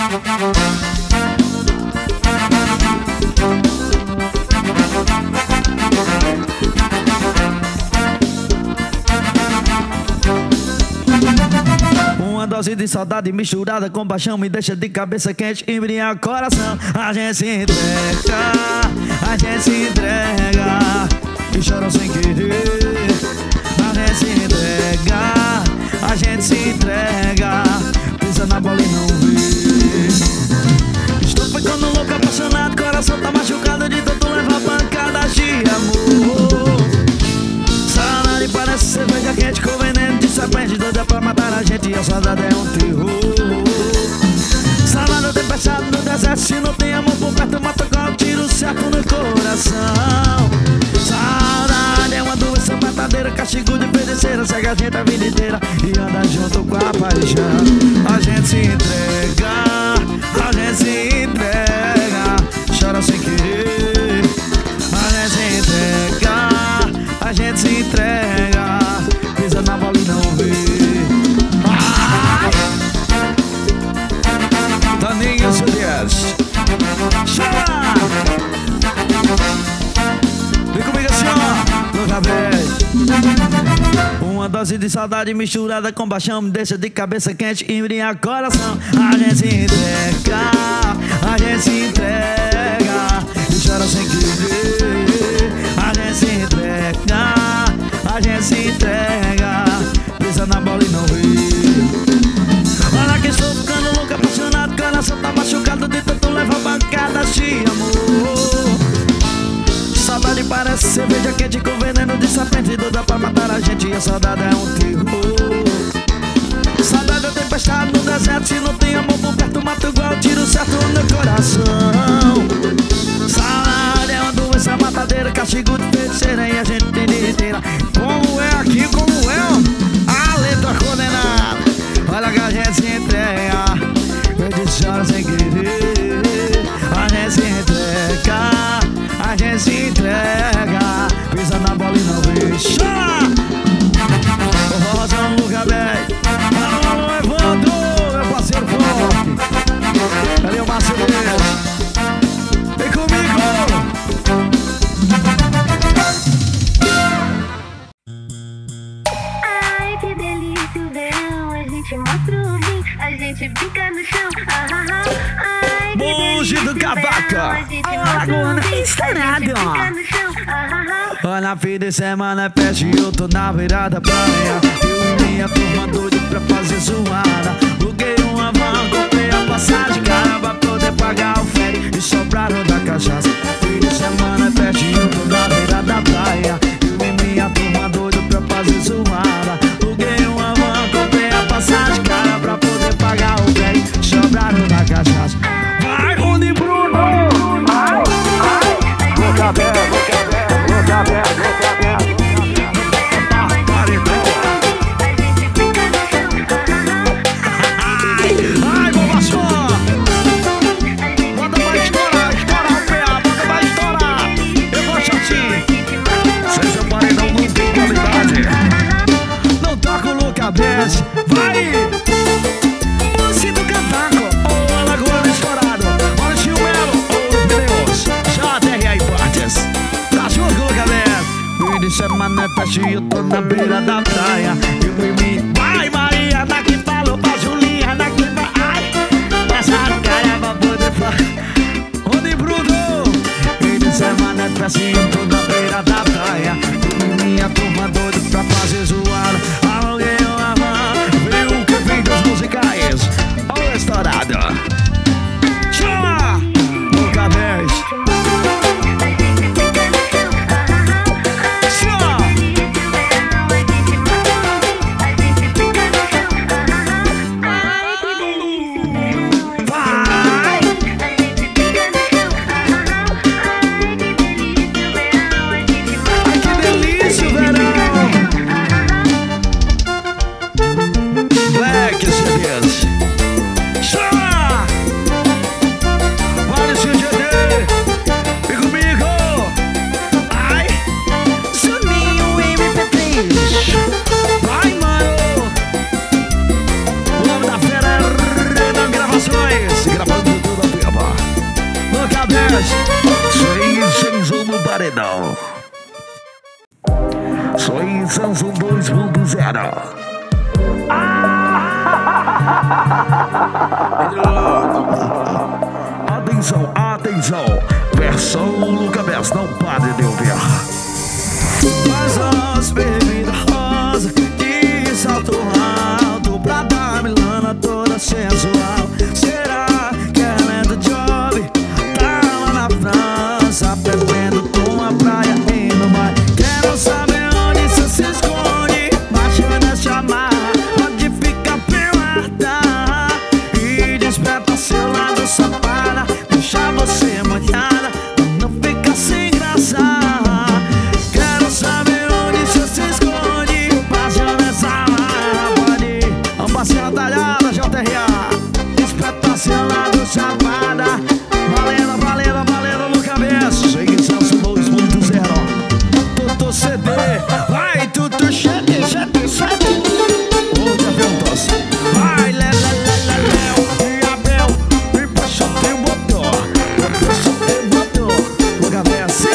Uma dose de saudade misturada com paixão me deixa de cabeça quente e embriaga o coração. A gente se entrega, a gente se entrega e chora sem querer. A gente se entrega, a gente se entrega, pisa na bola e não vê. Estou ficando louco, apaixonado, coração tá machucado de tanto levar pancadas de amor. Saudade parece cerveja quente com veneno de serpente, doida pra matar a gente e a saudade é um terror. Saudade tem pensado no deserto, se não tem amor por perto, mata com um tiro certo no coração. Saudade é uma doença matadeira, castigo de feiticeira, segue a gente a vida inteira e anda junto com a paixão. A gente se entrega, a gente se entrega, chora sem querer. A gente se entrega, a gente se entrega, pisa na bola e não vê. Taninho Juliette, chora! Vem comigo assim, ó, louca vez. Uma dose de saudade misturada com paixão me deixa de cabeça quente e embriaga o coração. A gente se entrega, a gente se entrega e chora sem querer. A gente se entrega, a gente se entrega, pisa na bola e não vê. Olha que estou ficando louco, apaixonado, coração tá machucado de tanto levar bancadas de amor. Saudade parece cerveja quente com veneno de serpente, doida pra matar a gente e a saudade é um terror. Saudade é tempestade no deserto, se não tem amor por perto, mata igual tiro certo no coração. Saudade é uma doença matadeira, castigo de feiticeira e a gente tem de inteira. Como é aqui, como é a letra condenada. Olha que a gente se entrega, eu disse chora sem querer. A gente se entrega, a gente se entrega, pisa na bola e não vê. Chora! O Rosão Luca Bem, alô Evandro, meu parceiro forte. Ali é o Marcelo, vem comigo. Ai, que delícia o verão, a gente mostra o rim, a gente fica no chão. Ai, Monge do Cavaca, Alagoana estourado. Olha, fim de semana é peste, eu tô na beira da praia. Eu e minha turma doido pra fazer zoada. Aluguei uma van, comprei a passagem cara pra poder pagar o ferry e sobraram da cachaça. Fim de semana é peste, eu tô na beira da praia. Eu e minha turma doido pra fazer zoada. Aluguei uma van, comprei a passagem cara pra poder pagar o ferry e sobraram da cachaça. Vai, Rony Bruno! Ai, ai, louca aberta, louca aberta, louca aberta, louca aberta. Ai, bobação! Bota pra estourar, estoura o PA, bota pra estourar. Eu gosto assim. Seja um paredão, não tem qualidade. Não toca o Luca Bess, vai! Monge do Cavaco, ô Alagoana estourado. Olha o Gil Melo, ô Deus, JR Hipóteses. Tá junto com o Luca Bess. Fim de semana é peste, eu tô na beira da praia. Eu e mim, vai Maria, daqui falou pra Julinha, daqui pra... Ai, essa cara pra poder falar. Rony Bruno, fim de semana é peste, eu tô na beira da praia. Eu e minha turma doido pra fazer zoada. Aluguei uma van, viu que vem dos musicais. Olha o estourado. Chama! Luca Bess. paredão. Soy Samsung 2.0. Atenção, atenção. Versão Luca Bess, não pare de ouvir. Faz as bebidas rosa de salto alto pra dar Milana toda sensual. Será que ela é do job? Tá lá na França, bebendo com a praia e no mar. Quero saber onde você se esconde, baixando chamar. Pode ficar pelada e desperta seu lado safada. Deixa você molhada, não fica sem graça. Quero saber onde você se esconde, baixando essa mar. Pode ir, vamos passear talhada, JRA. Desperta seu lado safada. Valendo, valendo, valendo no cabeça. Segue Samsung 2.0. Tudo CD, vai tudo cheque, cheque, cheque. Outra perguntas. Vai, lé, lé, lé, lé, lé. E Abel, e puxa teu motor. Puxa teu motor. No cabeça.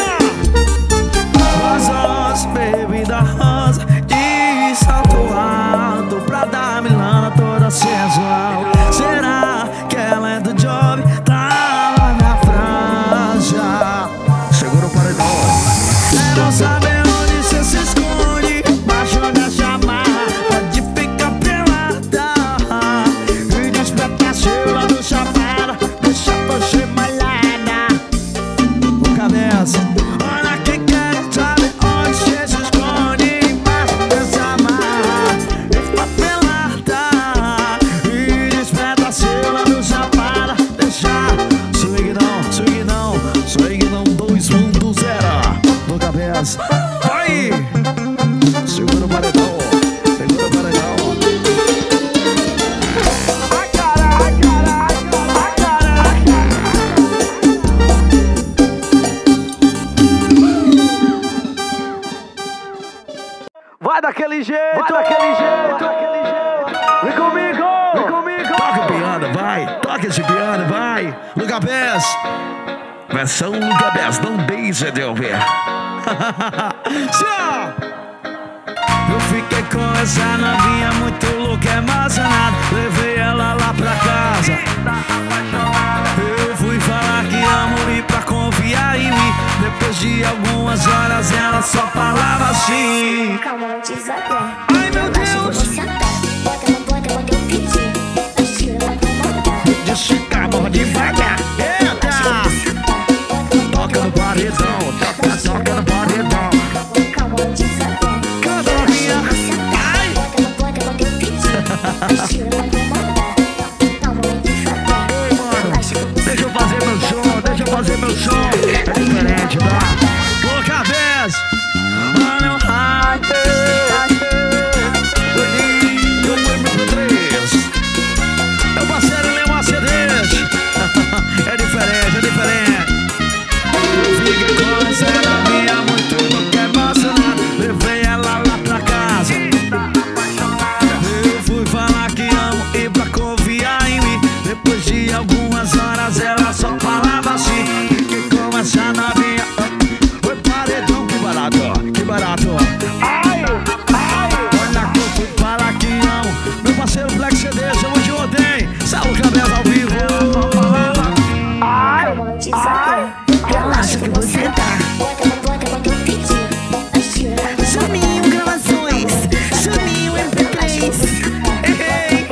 Rosas, bebida rosa de salto alto pra dar Milana toda sensual. Será que ela é do job? Tá lá na França. Segura o paredão. Quero saber onde você se esconde, baixo da chamada. Pode ficar pelada e despertar seu lado chapada. Deixa você malhada no cabeça. Olha quem quer saber onde você se esconde, baixo dessa marra. Está pelada e desperta seu lado chapada. Deixa swing não 2.0 no cabeça. Vai! Segura o paredão, segura o paredão. Ai caralho, ai caralho. Vai daquele jeito, vai daquele jeito. Vem comigo, vem comigo. Toca o piano, vai. Toca esse piano, vai. Luca Bess. Versão Luca Bess, não deixa de ouvir. Eu fiquei com essa novinha muito louca, emocionada. Levei ela lá pra casa. Eu fui falar que amo e pra confiar em mim. Depois de algumas horas ela só falava assim. Calma, devagar. Ai meu Deus, deixa o amor devagar. Eita! Toca no paredão, toca no paredão. Canta novinha. Ai! Ei mano, deixa eu fazer meu som, deixa eu fazer meu som. É diferente, tá? Luca Bess. Olha o hype. Soninho 2003. Meu parceiro Leão Cedes. É diferente, é diferente. Fiquei com essa novinha muito louca, emocionada. Levei ela lá pra casa. Eu fui falar que amo e pra confiar em mim. Depois de algumas horas ela só falava assim. Fiquei com essa novinha. Foi paredão, que barato, que barato. Ai, ai. Olha que eu fui falar que amo. Meu parceiro Black CD, chama de ontem. Salve o cabelo ao vivo. Ai, ai. Relaxa que você tá. Juninho Gravações, Juninho MP3. Ei,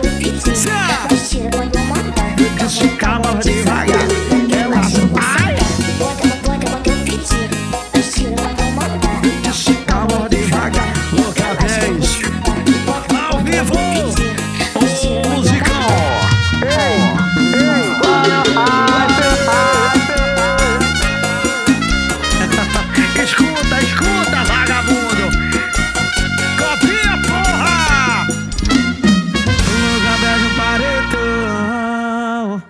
deixa o calor devagar. Relaxa, vai. Deixa o calor devagar. Luca Bess, ao vivo, o musicão. Escuta, escuta, vagabundo. Copia, porra. Luca Bess no paredão.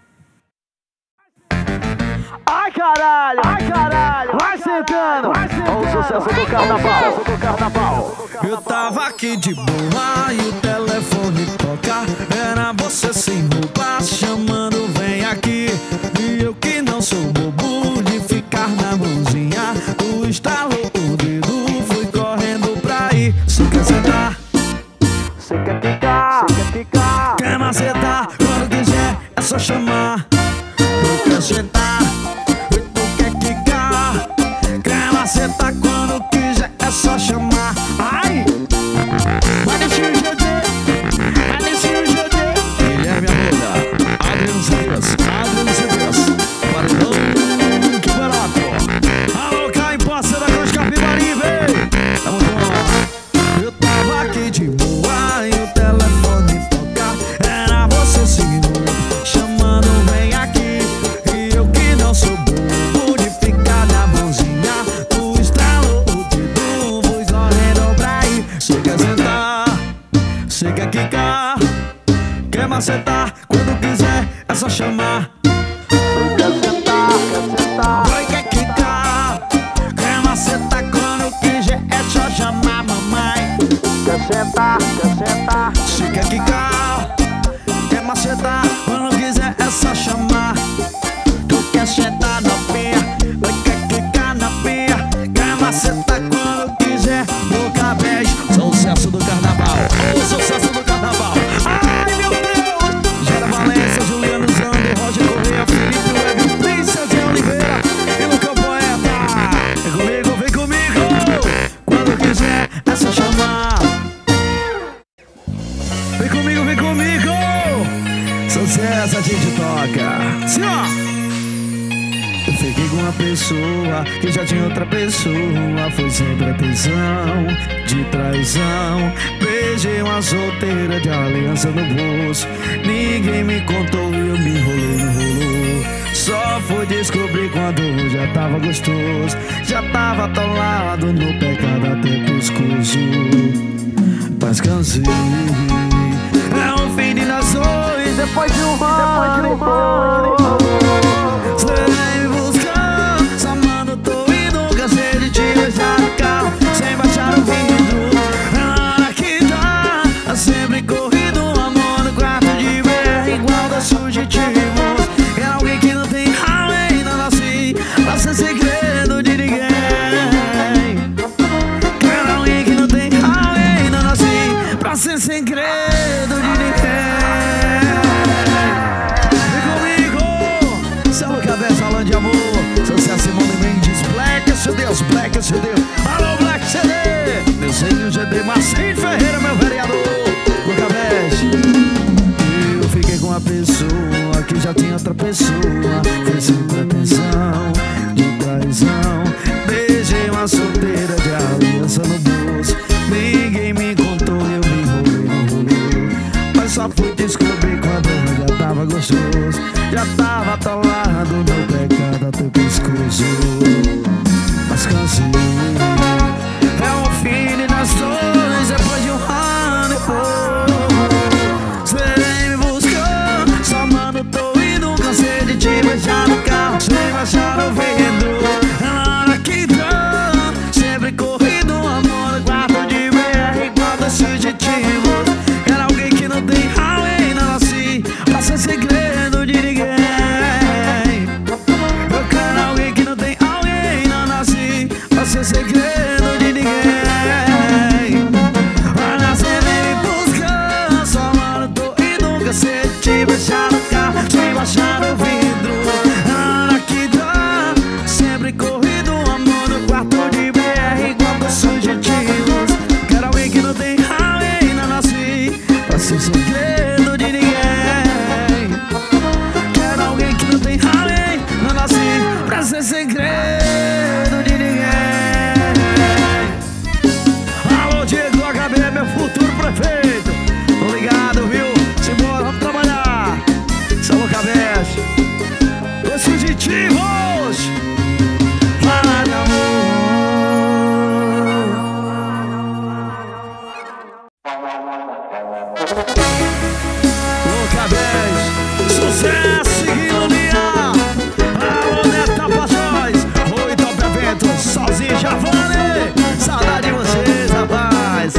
Ai caralho, ai caralho. Vai sentando, vai sentando. Olha o sucesso do carnaval, sucesso do carnaval. Eu tava aqui de boa e o telefone toca. Era você sem roupa chamando, vem aqui. E eu que não sou bobo de ficar na mãozinha. macetar quando quiser, é só chamar. Tu quer sentar, tu quer quicar. Quer macetar quando quiser, é só chamar. Ai! Vai descer o GD, vai descer o GD. Guilherme Arruda, Adriano Cedês, Adriano Cedês. Barulhão, que barato. Alô, Caim, parceiro da Cruz Capibari, vem. Tamo junto. Eu tava aqui de boa e o telefone tocar. Era você seguindo, chamando, vem aqui. E eu que não sou bobo de ficar na mãozinha. Tu estralou o dedo, fui correndo pra ir. Cê quer sentar, cê quer quicar. Quer macetar, quando quiser é só chamar. Tu quer sentar, vai quer quicar. Quer macetar, quando quiser é só chamar, mamãe. Quer sentar, cê quer quicar. Quer macetar, quando quiser é só chamar. Tu quer sentar na pia, vai quer clicar na pia. Quer macetar quando quiser, boca beijo. Sucesso do carnaval, o sucesso do carnaval. Ai meu Deus! Gera Valença, Juliano Zando, Roger Correia, Felipe Web, Princesa de Oliveira e Luca Poeta. Vem comigo, vem comigo. Quando quiser é só chamar. Vem comigo, vem comigo. Sucesso a gente toca. Sim, ó. Eu fiquei com uma pessoa que já tinha outra pessoa. Foi sempre atenção de traição. Beijei uma solteira de aliança no bolso. Ninguém me contou e eu me enrolei no rolo. Só fui descobrir quando já tava gostoso. Já tava atolado no pecado até pescoço. Mas cansei. É um fim de nações depois de um ano. Sem buscar, só mando tô indo. Cansei de te deixar no carro sem baixar o vidro. Na hora que dá, sempre corrido. Amor no quarto de BR igual da Fugitivos. É alguém que não tem além, não nasci pra ser segredo de ninguém. Quero alguém que não tem além, não nasci pra ser segredo de ninguém. Vem comigo, Celo Cabeça, Alã de Amor. Sucesso Simone Mendes, Black CDs, Black CD. Alô, Black CD. Meu senho GD, Marcinho Ferreira, meu vereador. Luca Best. Eu fiquei com uma pessoa que já tinha outra pessoa. Foi sem pretensão de traição. Beijei uma solteira de aliança no bolso. Ninguém me contou e eu me enrolei no rolo. Mas só fui descobrir quando já tava gostoso. Já tava atolado no pecado até o pescoço. Mas cansei. É um fim de nações depois de um ano e pouco. Cê me buscou, só mando tô indo. Cansei de te beijar no carro sem baixar o vidro. Na hora que dá, sempre corrido. Amor no quarto de BR igual da Fugitivos. Quero alguém que não tem além, não nasci pra ser segredo de ninguém. Eu quero alguém que não tem alguém, não nasci pra ser segredo de ninguém. Olha, cê vem me buscar, só mano tô indo. Cansei de te beijar no carro sem baixar o vidro. Na hora que dá, sempre corrido. Amor no quarto de BR igual da Fugitivos. Quero alguém que não tem além, não nasci pra ser segredo de ninguém. Quero alguém que não tem além, não nasci pra ser segredo de ninguém. Alô, Diego HB, meu futuro prefeito. Tô ligado, viu? Simbora, vamos trabalhar. Celo Cabeça, dois fugitivos. Fala de amor. Luca Best, sucesso, seguindo linha. Alô, Neta Paixões, Rui Top Eventos, sozinho, Javane. Saudade de vocês, rapaz.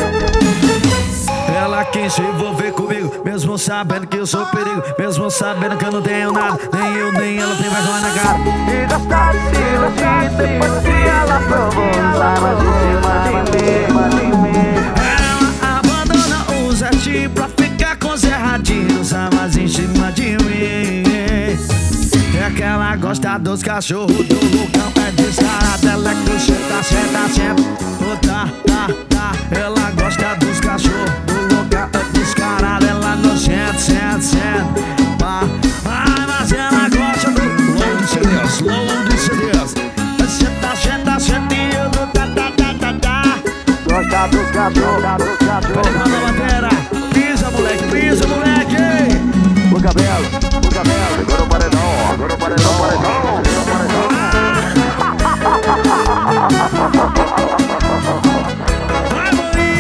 Ela quis se envolver comigo, mesmo sabendo que eu sou perigo. Mesmo sabendo que eu não tenho nada, nem eu nem ela tem vergonha na cara. E gostar de se iludir, depois que ela provou, usava de cima de mim. Ela abandona o Zé pra ficar com com cerradinho, mais em cima de mim. É que ela gosta dos cachorros do Lucão, é descarada, ela que senta, senta, senta. Tá, ela gosta dos cachorros do Lucão, é descarada, ela não senta, senta, senta. Ai, mas ela gosta do low de CDs, low de CDs. Senta, senta e eu do tá. Gosta dos cachorros, pode mandar a batera. Pisa, moleque. O Gabriel, agora o paredão. Vai,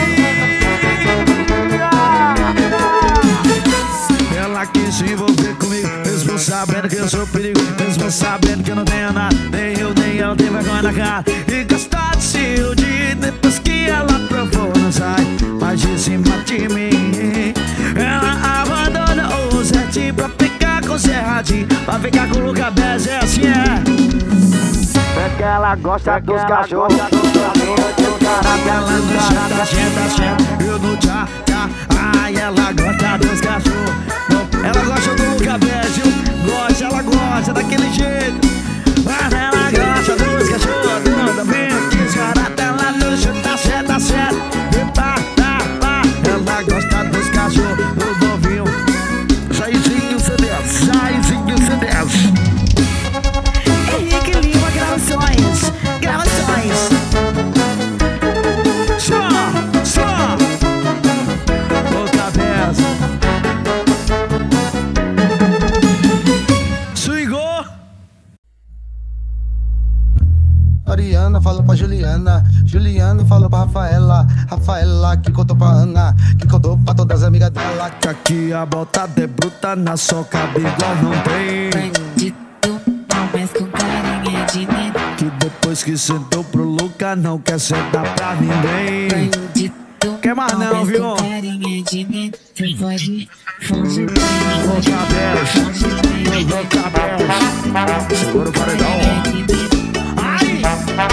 ela quis se envolver comigo, mesmo sabendo que eu sou perigo, mesmo sabendo que eu não tenho nada, nem eu, nem ela tem vergonha na cara. E gostar de se iludir, depois que ela provou, não sai mais de cima de mim. Ela abandona o certinho pra ficar com o Serradinho, pra ficar com o Luca Bez, é assim, é que ela gosta dos cachorros, ela não senta, eu não tchá. Ai, ela gosta dos cachorros, ela gosta do Luca Bez, ela gosta daquele jeito. Mas ela gosta dos cachorros, da mente descarada, ela não senta, tá. Ela gosta dos cachorros, do novinho. Jairzinho CDs. Henrique Lima, gravações. Só. Ô cabeça. Swingou. Ariana falou pra Juliana, Juliana falou pra Rafaela, Rafaela que contou pra Ana, que contou pra todas as amigas dela. Que aqui a botada é bruta, na soca igual não tem. Mas com carinha de neném. Que depois que sentou pro Luca não quer sentar pra ninguém. Quer mais não, viu? Com carinha de neném. Você pode fugir. Segura o paredão. Ai!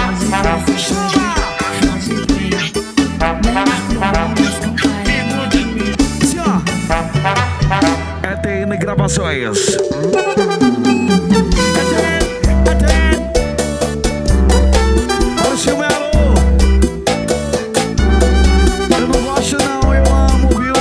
Assim, ó. É TM Gravações. Eu não gosto não, eu amo, viu?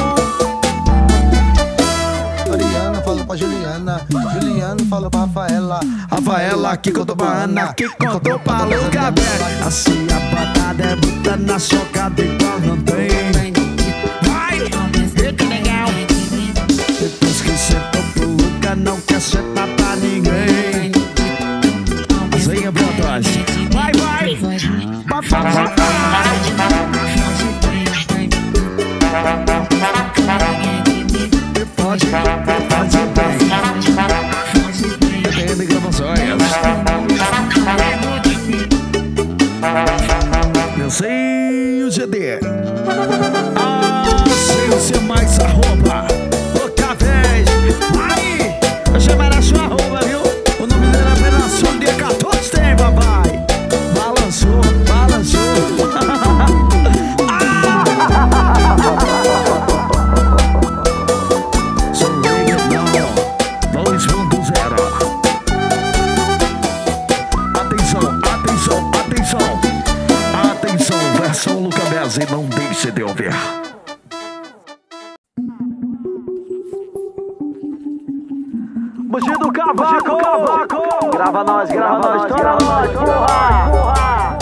Ariana falou pra Juliana, Juliana falou pra Rafaela, Rafaela que contou pra Ana, que contou pra Luca Bez. Assim a patada é bruta, na socada igual não tem. Vai! Eita, legal! Depois que sentou pro Luca não quer sentar pra ninguém. Venha pra trás. Vai! Pode TM Gravações. Eu sei o GD. Sei o seu mais arroba. Outra vez. Aí, eu chamarei a sua arroba, viu? O nome dela é apenas dia 14 tem, papai. Balançou. Sou Leguedão 2.0. Atenção, versão Luca Bez, e não deixe de ouvir. Bugido Cavaco! Grava nós, porra!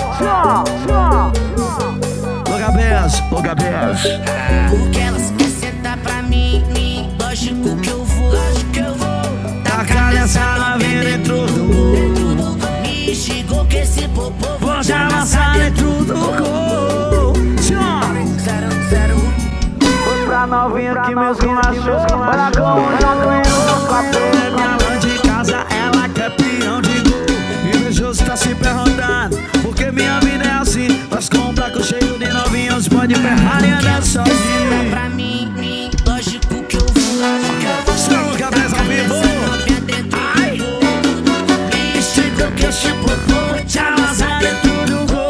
Luca Bez. Porque elas querem sentar pra mim, lógico que eu vou. Tacar nessa novinha dentro do mundo. Me xingou que esse popô Vou já amassar dentro do corpo. 0 Foi pra novinha que mesmo machucou. Olha como já ganhou. Minha mãe de casa, ela quer peão de gol. Invejoso tá se perguntando porque minha vida é assim. Nós com um placo cheio de novinhos, pode Ferrari andar sozinho. pra mim, lógico que eu vou. Sou Luca Bez ao vivo. Ai! Me xingou que esse popô Vou te amassar dentro do gol.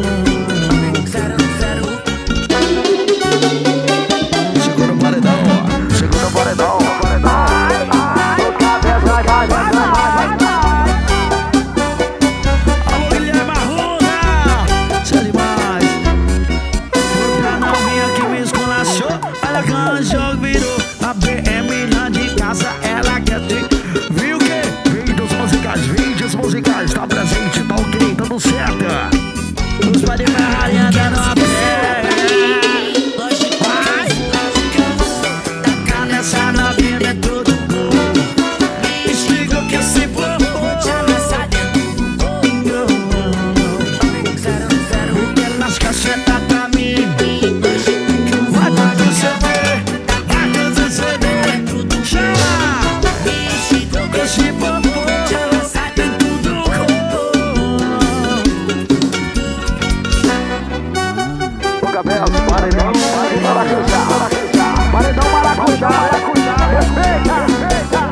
0 Segura o paredão. Viu que? Vídeos musicais, tá presente, tá ok, tudo certo. Os pais de Ferrari andando a pé. Vai! Tacar nessa novinha dentro do corpo. Explica o que se propôs. Te amassar dentro do corpo. Pelas cachetas pra mim. Vai acontecer, vai acontecer dentro do chama. Explica o que se propôs. Paredão maracujá, respeita, respeita.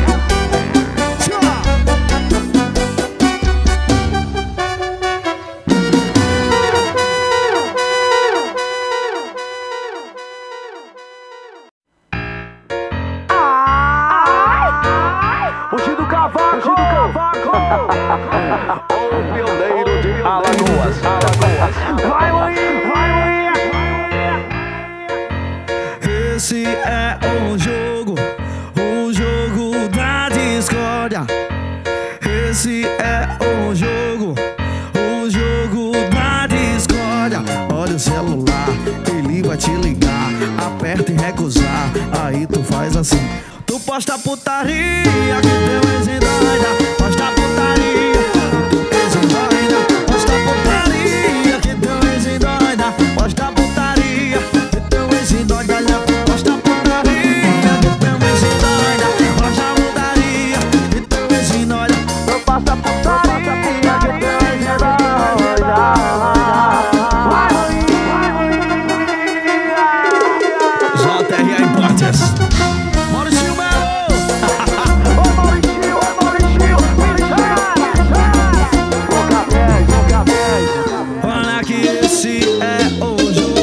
Hoje do cavaco, o pioneiro de Alagoas. Vai, Luinha, vai, Luinha. Esse é o jogo da discórdia. Esse é o jogo da discórdia. Olha o celular, ele vai te ligar. Aperta em recusar, aí tu faz assim. Tu posta putaria que teu ex endoida. Posta putaria que teu ex endoida. Posta putaria que teu ex endoida. Posta putaria que teu ex endoida. Posta putaria que teu ex endoida. Posta putaria que teu ex endoida. Posta putaria que teu ex endoida. JRA Importes. Maurício Melo. Olha que esse é o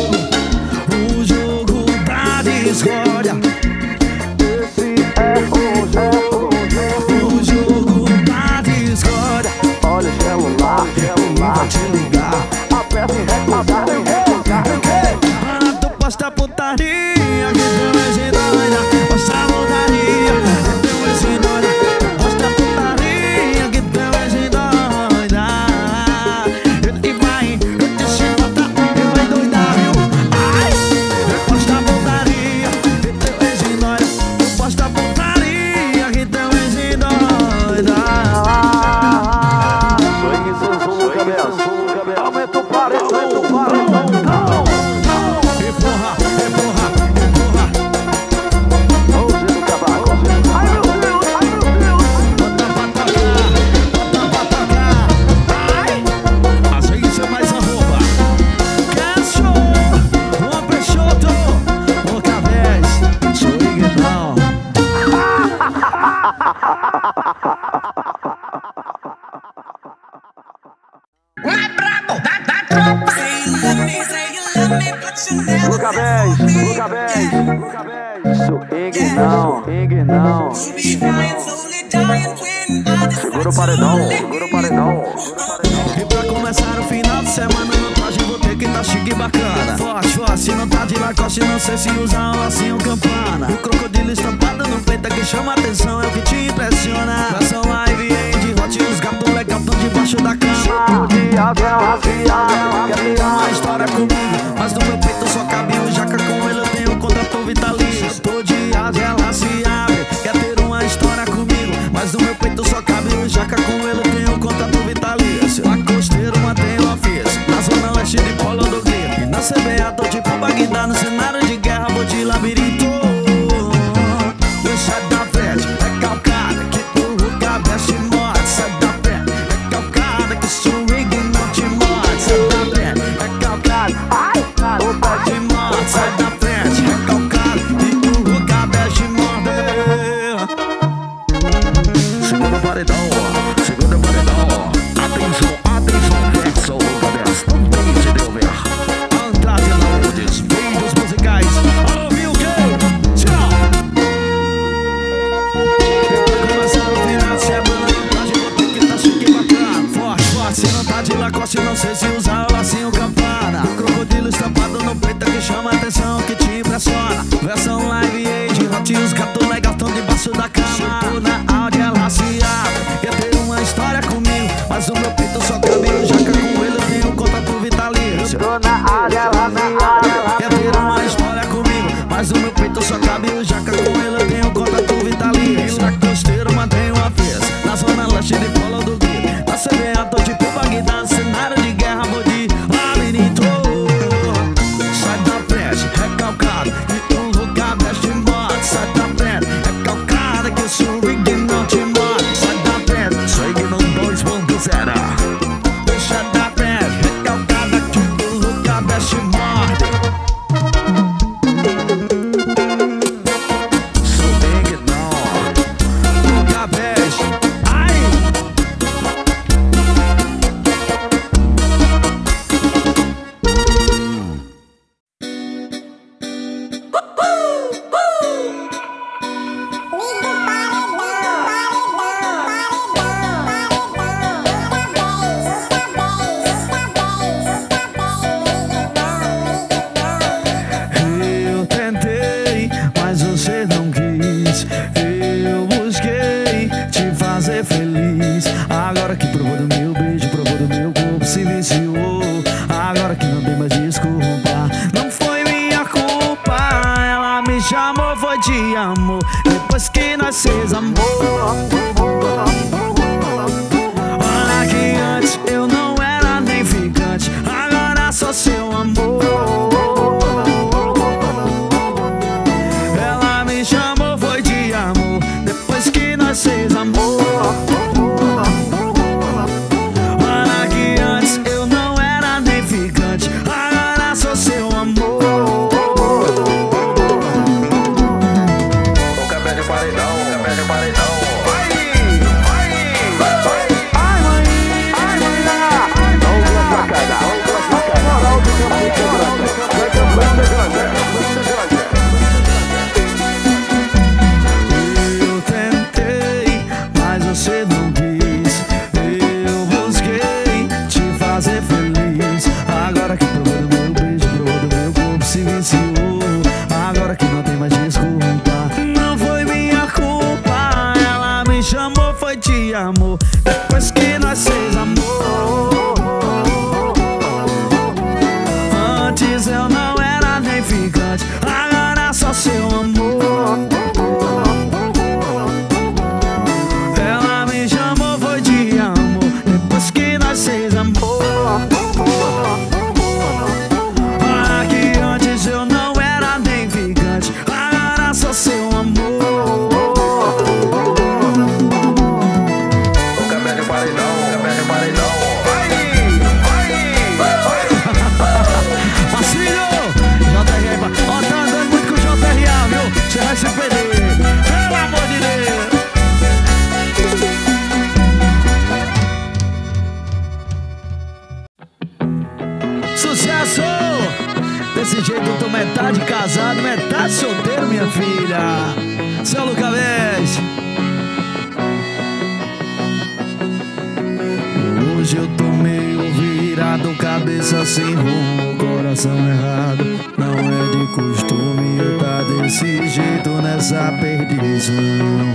jogo da discórdia. Esse é O jogo da discórdia. Olha o celular, Ele vai te ligar. aperta em recusar. Olha, tu posta putaria que teu ex endoida. Posta putaria que teu ex endoida. Posta putaria que teu ex endoida. Ele vai te chicotar, ele vai doidar, viu? Ai! Posta putaria que teu ex endoida. Posta putaria que teu ex endoida. Swing, Zulu, cabeça. Aumenta o paredão. Empurra. Hoje do cavaco. Ai, meu Deus, Bota pra tocar. Ai! Mas isso é mais arroba. Cachorro, uma Peixoto, outra vez, sou Iguinão. Luca 10. Swing não. Segura o paredão. E pra começar o final de semana, no traje vou ter que tá chique e bacana. Forte, se não tá de Lacoste, não sei se usa um lacinho campana. O crocodilo estampado no peito que chama atenção, é o que te impressiona. Versão live de hot e os gatos legal tão debaixo da cama. Quer ter uma história comigo, mas no meu peito só cabe um jaca. Com ele eu tenho contrato vitalício. Todo dia ela se abre. Quer ter uma história comigo, mas no meu peito só cabe um jaca. Com ele eu tenho contrato vitalício. Lacosteiro mantém o ofício, na zona leste de Polo do Grito. E na CBA tô tipo Bagdá, no cenário de guerra vou de labirinto. Sai da frente, é calcada que tu cabeça e morte. Sai da frente, é calcada que swing não te morte. Sai da frente, é calcada, o pé de morte. Sai da frente, é calcada que tu cabeça e morte. Segunda paredão, atenção, verso, cabeça, não tem de deu ver. Andrade Laudes, vídeos musicais, ouviu o quê? Tchau! Se não tá de Lacoste, não sei se usa o lacinho campana. Crocodilo estampado no peito que chama atenção, que te impressiona. Versão live age, hot e os gatos legal tão debaixo da cama. Na áudio vestido de polo do guia. Tá semeado, tô tipo Bagdá, cenário de guerra, vou de labirinto. Sai da frente, recalcado, e um lugar veste moto. Sai da frente, recalcada, que o swing não te mata. Sai da frente, swing no 2.0. Deixa da frente, recalcada, que o lugar veste moto. Feliz, agora que provou do meu beijo, provou do meu corpo, se viciou. Agora que não tem mais desculpa, não foi minha culpa. Ela me chamou, foi de amor, depois que nós fez amor. Olha que antes eu não era nem ficante, agora sou seu amor. Ela me chamou, foi de amor, depois que nós fez amor. Eu tentei, mas você não quis. Eu busquei te fazer feliz. Agora que provou do meu beijo, provou do meu corpo, se viciou. Agora que não tem mais desculpa, não foi minha culpa. Ela me chamou, foi de amor, depois que nós fez amor. Antes eu não era nem ficante, agora só seu amor. Ela me chamou, foi de amor, depois que nós fez amor. Ah, que antes eu não era nem ficante, agora só seu amor. Você vai se perder, pelo amor de Deus. Sucesso! Desse jeito eu tô metade casado, metade solteiro, minha filha. Seu Lucas Vez. Hoje eu tô meio virado, cabeça sem rumo, coração errado. Não é de costume eu tá desse jeito nessa perdição.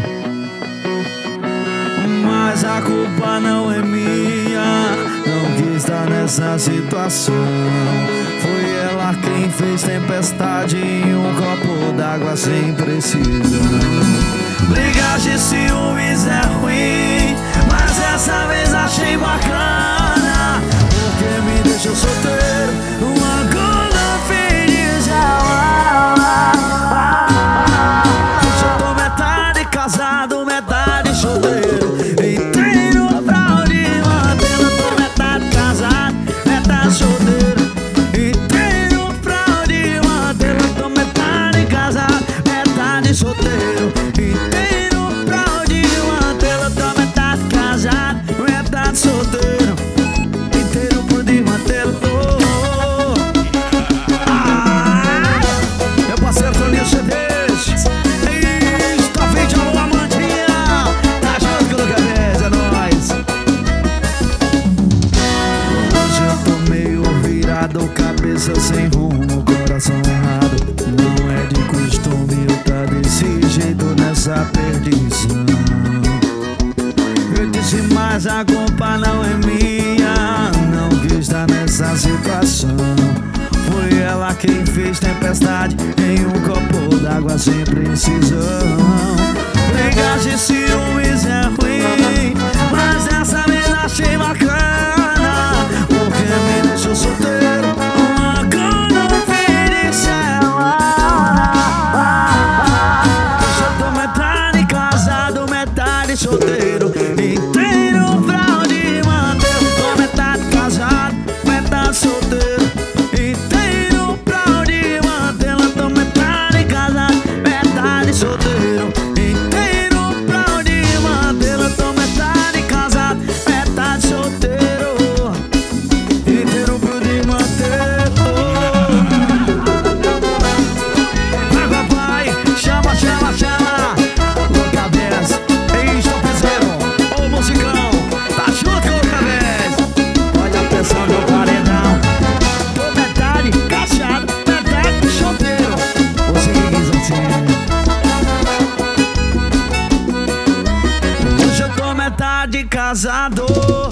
Mas a culpa não é minha, não quis estar nessa situação. Foi ela quem fez tempestade em um copo d'água sem precisão. Brigas de ciúmes é ruim, mas essa vez achei bacana, porque me deixou solteiro, uma gula feliz. Hoje eu tô metade casado, metade solteiro, inteiro pra onde mantê-la. Tô metade casado, metade solteiro, inteiro pra onde mantê-la. Tô metade casado, metade solteiro, inteiro pra onde mantê-la. Tô metade casado, metade solteiro, inteiro por de mantê-la. Meu parceiro Toninho CDs, tá vídeo, alô Amandinha, tá junto com o Lucas Vez, é nóis. Hoje eu tô meio virado, cabeça sem rumo, coração errado. Não é de costume eu tá desse jeito nessa perdição. Eu disse, mas a culpa não é minha, não quis estar nessa situação. Foi ela quem fez tempestade em um copo d'água sem precisão. Brigas de ciúmes é ruim, mas solteiro inteiro pra onde manter. Eu tô metade casado, metade solteiro inteiro pra onde manter. Vai papai, chama, chama, chama. Louca Vez, Eastão Piseiro, ô musicão, tá junto, Louca Vez. Olha a pressão do paredão. Tô metade casado, metade solteiro. Você que diz assim. Hoje eu tô metade casado.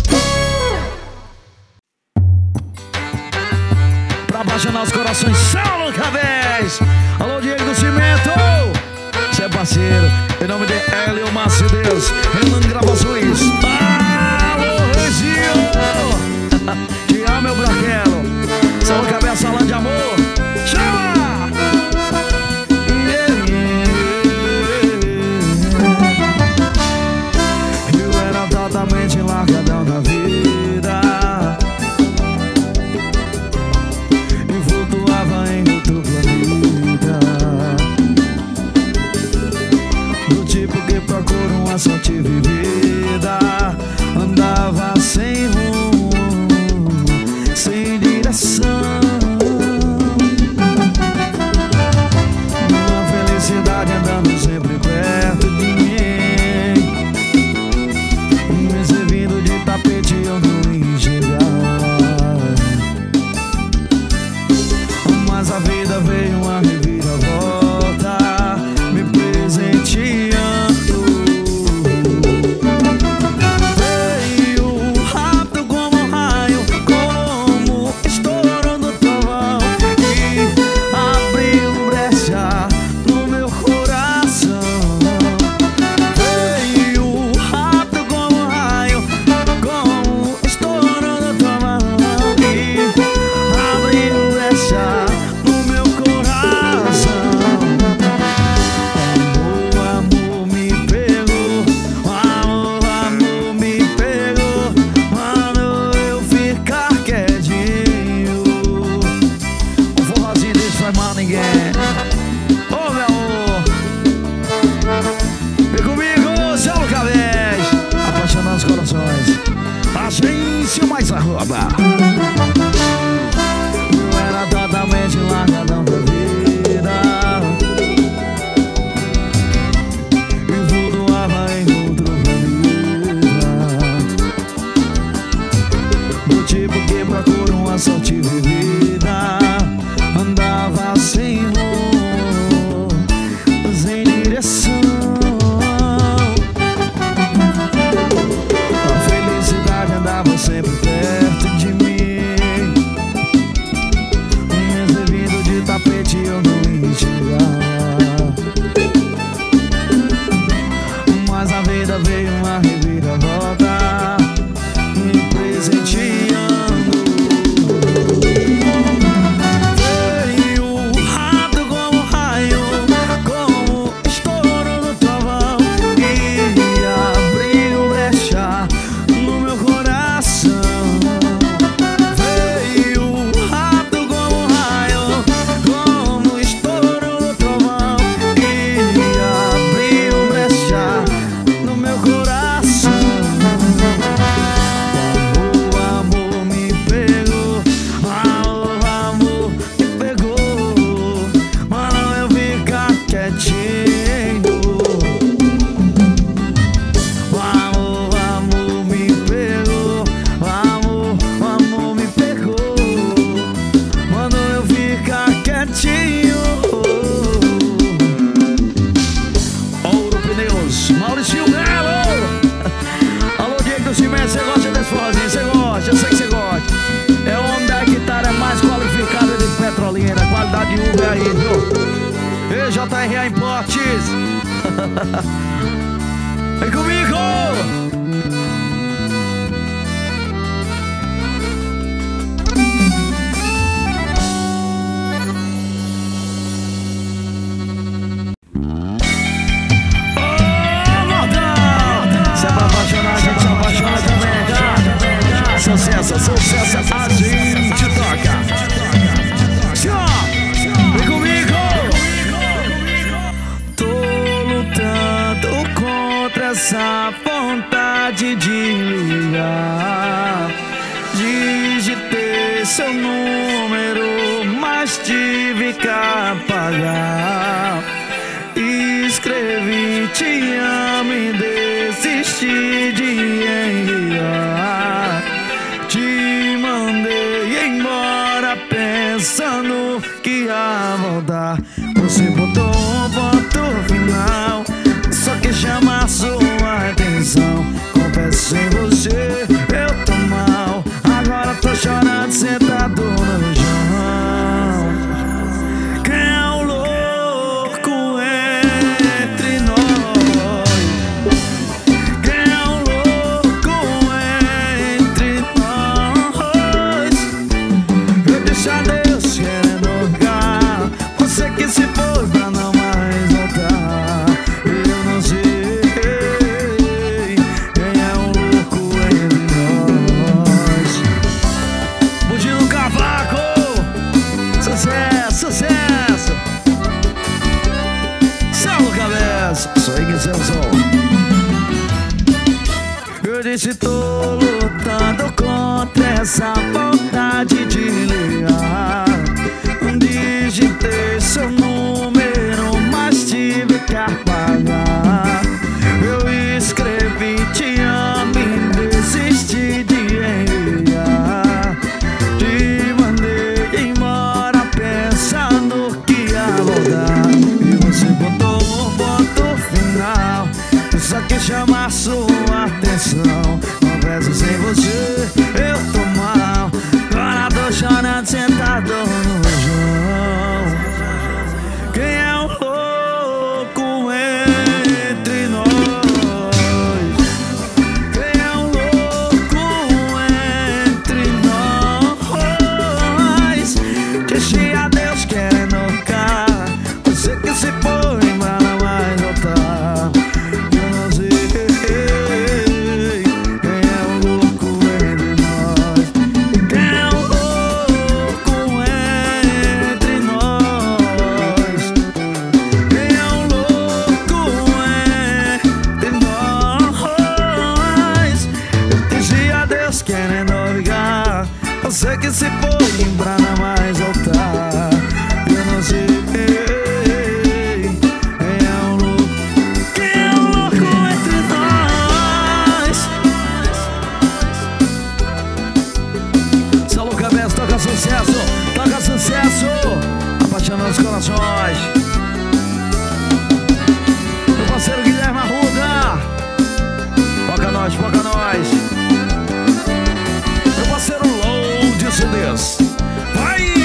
Pra apaixonar os corações, São Louca Vez. Alô, Diego do Cimento. Cê é parceiro, em nome de Hélio Márcio Deus, Renan Gravações. Alô, Reginho. Te amo, meu branquelo. São Louca Vez, salão de amor. Chama! Eu era totalmente largadão da vida e flutuava em outro planeta, do tipo que procura uma sorte vivida. Andava sem rumo, sem direção, uma felicidade andando sempre perto de mim, me servindo de tapete eu não enxergar. Mas a vida veio uma reviravolta, me presenteando. Veio rápido como um raio, como estouro do trovão, e abriu brecha no meu coração. Veio rápido como um raio, como estouro do trovão, e abriu brecha no meu coração. O amor me pegou, o amor me pegou, mano, eu ficar quietinho. Um forrozinho desse faz mal a ninguém. Ô, meu amor, vem comigo, São Louca Vez, apaixonando os corações. Agência mais arroba. Eu era totalmente largadão da vida e flutuava em outro planeta, do tipo que procura uma sorte vivida. Andava sem rumo, sem direção, a felicidade andava sempre perto de mim, me servindo de tapete eu não enxergar. Mas a vida veio uma reviravolta, me presenteando. Veio rápido como um raio, como estouro do trovão, e abriu brecha no meu coração. Veio rápido como um raio, como estouro do trovão, e abriu brecha no meu coração. O amor me pegou, o amor me pegou, mano, eu ficar quietinho. O amor me pegou, o amor me pegou, mano, eu ficar quietinho. Ouro Pneus, Maurício Melo. Alô, Diego do Cimento, você gosta desse forrozinho? Você gosta, eu sei que você gosta. É o homem da guitarra mais qualificada de Petrolina, qualidade de uva aí, viu? EJRA Importes. Vem comigo! Sucesso, sucesso, a gente toca. Vem comigo. Tô essa vontade de ligar. Digitei seu número, mas tive que apagar. Escrevi te amo e desisti de enviar. Te mandei embora pensando que ia voltar. Você botou um ponto final, só que chama a sua atenção. Confesso sem você, eu tô mal. Agora tô chorando sentado no chão. Quem é o louco entre nós? Quem é o louco entre nós? Eu disse adeus querendo ficar. Você que se foi pra não mais voltar. Eu não sei quem é o louco entre nós. Bugindo no cavaco, sucesso, sucesso. Salve cabeça, sou aí que seu som. Eu disse tô lutando contra essa vontade de ligar. Digitei seu número, mas tive que apagar. Eu escrevi te amo e desisti de enviar. Te mandei embora pensando que ia voltar. E você botou um ponto final, só que chama a sua atenção. Confesso sem você, eu tô mal. Agora tô chorando sentado no chão. Quem é o louco entre nós? Quem é o louco entre nós? Disse adeus querendo ficar. Você que se foi pra não mais voltar. Eu não sei quem é o louco entre nós. Quem é o louco entre nós? Quem é o louco entre nós? Eu disse adeus querendo ficar. Você que se foi pra não mais voltar. Eu não sei quem é o louco. Quem é o louco entre nós? Salve cabeça, toca sucesso, toca sucesso. Apaixonando os corações. Meu parceiro Guilherme Arruda, foca nós, foca nós. Meu parceiro Load CDs, vai!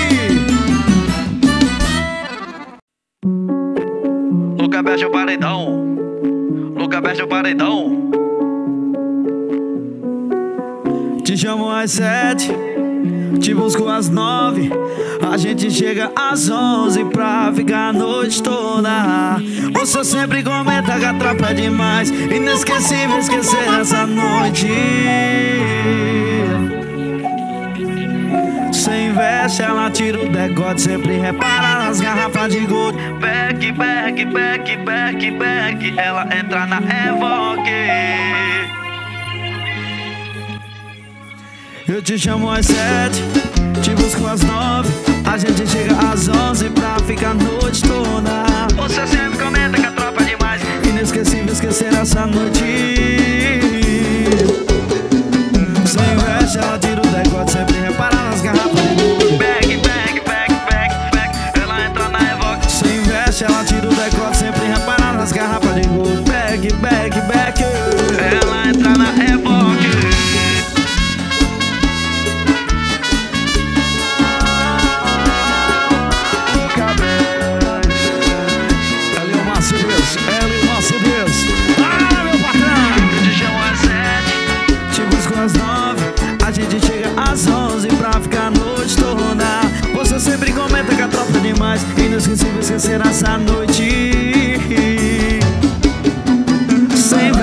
Luca Bete o paredão, Luca Bete o paredão. Te chamo às 7, te busco às 9. A gente chega às 11 pra ficar a noite toda. Você sempre comenta que a tropa é demais. Inesquecível esquecer essa noite. Sem veste, ela tira o decote. Sempre repara nas garrafas de gold. Back, back, back, back, back. Ela entra na Evoque. Eu te chamo às 7, te busco às 9. A gente chega às 11 pra ficar a noite toda. Você sempre comenta que a tropa é demais. Inesquecível esquecer essa noite. Sem veste, ela tira o decote. Sempre repara nas garrafas de gold. Back, back, back, back, back. Ela entra na Evoque. Sem veste, ela tira o decote. Sempre repara nas garrafas de gold. Back, back, back. Ela entra na Evoque. Meu patrão, eu te chamo às 7, te busco às 9. A gente chega às 11 pra ficar a noite toda. Você sempre comenta que a tropa é demais. Inesquecível esquecer essa noite. Sem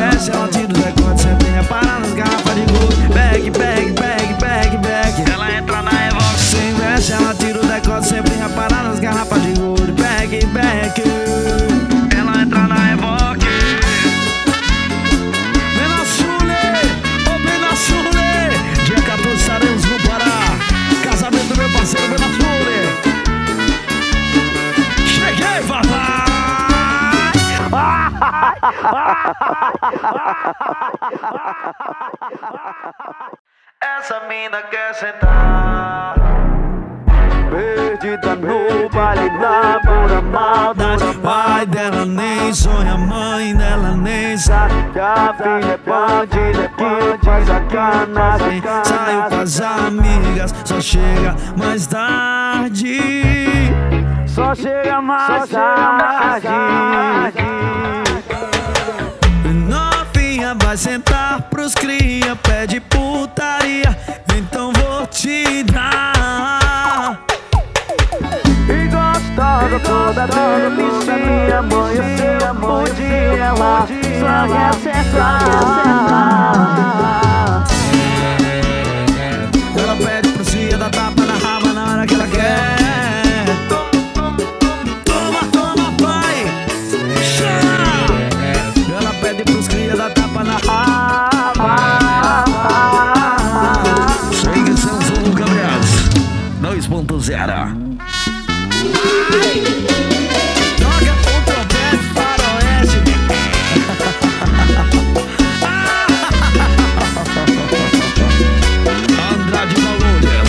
Essa mina quer sentar, perdida no baile da pura maldade. Pai dela nem sonha, mãe dela nem sabe que a filha é bandida, que faz sacanagem. Saiu com as amigas, só chega mais tarde. Só chega mais tarde. Novinha vai sentar pros cria, pede putaria, então vou te dar. E gostosa toda delicinha, amanheceu bom dia, ela só quer sentar. Ela pede pro cia, dá tapa na raba na hora que ela quer. Da tapa na raba. Segue Celso Gabriels 2.0. Joga o trompete faroeste. Andrade Valores.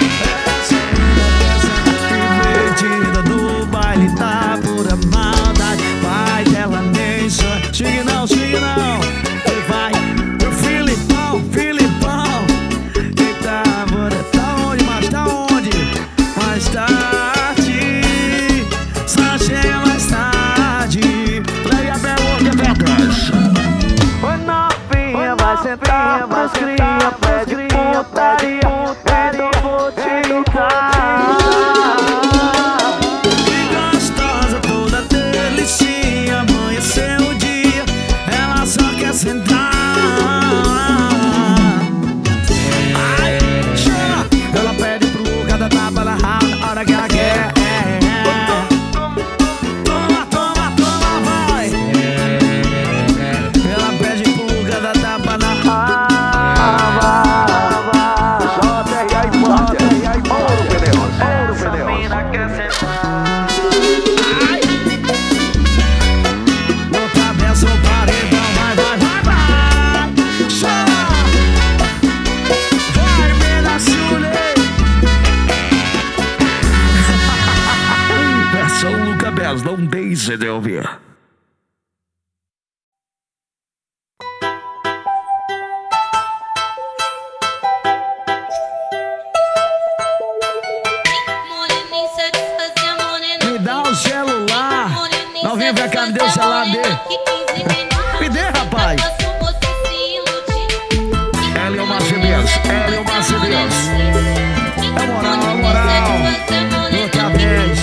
Essa divertida do baile tá pura maldade. Vai dela nem sonha. Chegue não, chegue não. Vai, o Filipão, Filipão. Eita, bora, tá onde, mas tá onde? Mais tarde, só chega mais tarde. Leve a pergunta pra trás. Oi, novinha, vai sentar, pros cria, pede putaria, então vou te dar. Que gostosa, toda delicinha, amanheceu o dia, ela só quer sentar. Ai, chama, ela pede pro cada tapa na raba na hora que ela quer. Toma, toma, toma, vai. Ela pede pro cada tapa na raba. Ouro Pneus. Essa mina quer sentar. Ai, no cabeça o paredão, vai, vai, vai, vai. Chama, vai, pedaço. Versão Luca Bez, não deixe de ouvir. Me dá o celular. Não vem pra cá, me dê o celular dele. Me dê, rapaz. Ela é uma CBS, ela é uma CBS. É moral, é moral. Outra vez.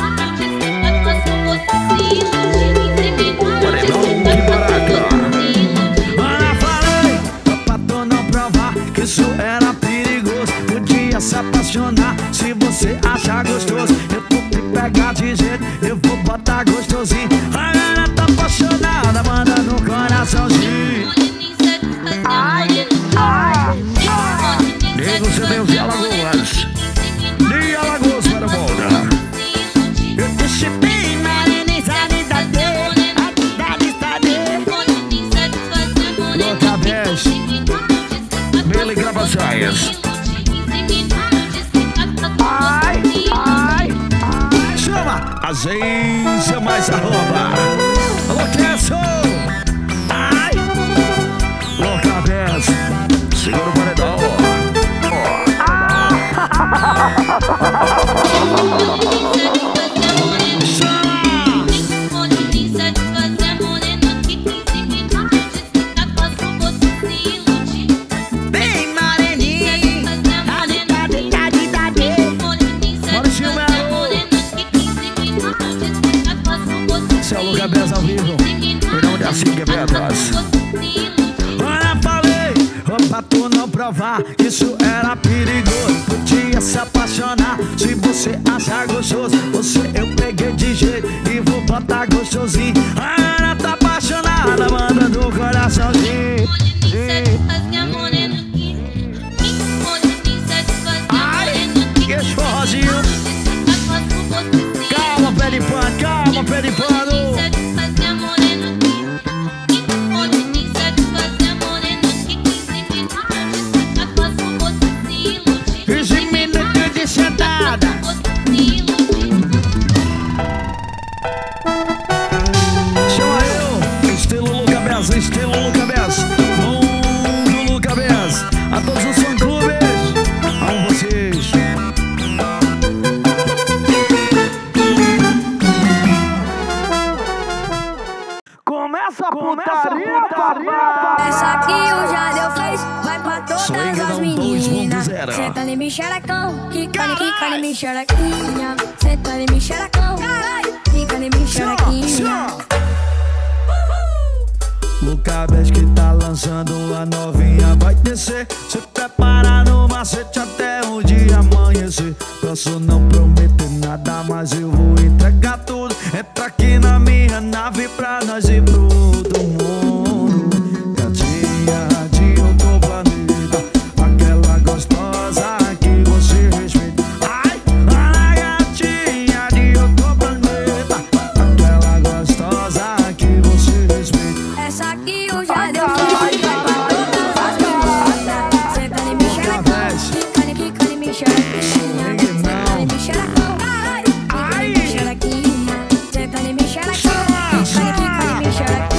Paredão de baraca. Ana, falei pra tu não provar que isso era perigoso. Podia se apaixonar se você achar gostoso. Eu vou te pegar de jeito, eu vou botar gostosinho. A galera tá apaixonada, manda no coraçãozinho. Ai, ai, nego você deu de Alagoas. De Alagoas para o mundo. Eu deixei bem marinizada da dele. A lista dele. Outra vez. Billy Gravações. Ai, ai, chama! Agência mais arroba. Alô, Tesso! Ai! Louca vez! Segura o paredão! Bem moreninho! Maurício Melo! Esse é o Luca Bez ao vivo. Perdão de assim que é pra trás. Olha, falei, pra tu não provar que isso era perigoso. Podia se apaixonar se você achar gostoso. Você eu peguei de jeito e vou botar gostosinho. A Ana tá apaixonada, manda no coraçãozinho. Ai, que forrozinho. Calma, pé de pano, calma, pé de pano. Essa aqui o Jadeu fez, vai pra todas as meninas. Senta ali, me xerecão, quica ali, me xerequinha. Senta ali, me xerecão, quica ali, me xerequinha. Luca Best que tá lançando, a novinha vai descer. Se prepara no macete até o dia amanhecer. Posso não prometer nada, mas eu vou entregar tudo. Entra aqui na minha nave pra nós ir pro outro mundo. Gatinha de outro planeta, aquela gostosa que você respeita. Ai, a gatinha de outro planeta, aquela gostosa que você respeita. Essa aqui o Jadeu fez, vai pra todas as meninas. Senta ali, me xerecão, quica ali, me xerequinha. Senta ali, me xerecão, quica ali, me xerequinha. Senta ali, me xerecão, quica ali, me xerequinha.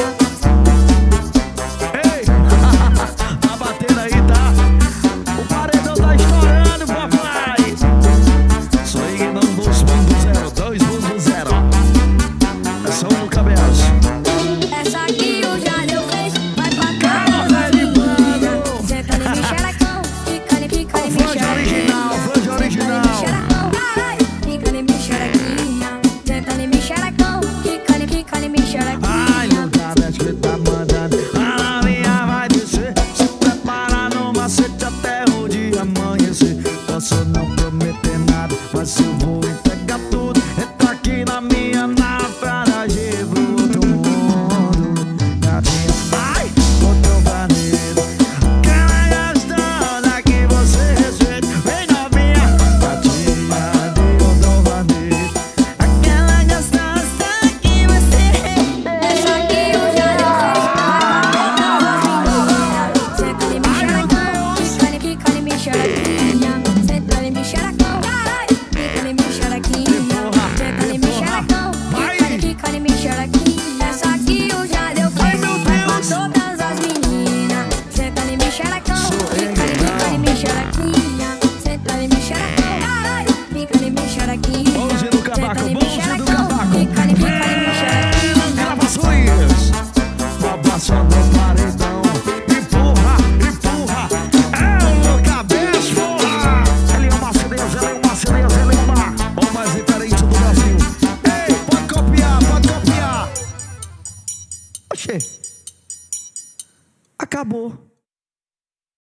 Ei, tá batendo aí, tá? O paredão tá estourando, papai. Sou Iguinão 2.0, 2.0. É só o Luca Best. Essa aqui o Jadeu fez, vai pra todas as meninas. Senta ali, me xerecão, quica ali, me xerequinha. Franja original. Quica ali, me xerequinha. Senta ali, me xerecão, quica ali, me xerequinha. Ai, Luca Best que tá mandando, a novinha vai descer. Se prepara no macete até o dia amanhecer. Posso não prometer nada, mas eu vou entregar tudo. Entra aqui na minha nave pra nós ir pro outro mundo. Gatinha, ai, outro planeta, aquela gostosa que você respeita. Vem novinha, gatinha de outro planeta, aquela gostosa que você respeita. Essa aqui o Jadeu fez, vai pra todas as meninas. Senta ali, me xerecão, quica ali, me xerequinha. Senta ali, me xerecão, quica ali, me xerequinha. Senta ali, me xerecão, quica ali, me xerequinha. Essa aqui o Jadeu fez, vai pra todas as meninas. Senta ali, me xerecão, quica ali, me xerequinha. Senta ali, me xerecão, quica ali, me xerequinha. Bonde do Cavaco, Senta ali, me bonde do xerecão, Cavaco. quica ali, me xerequinha. Gravações, babação do paredão. Empurra, empurra, é o Luca Best, porra. Ele é uma cereza, ele é uma cereza, ele é uma o mais diferente do Brasil. Ei, pode copiar, pode copiar. Oxê, acabou.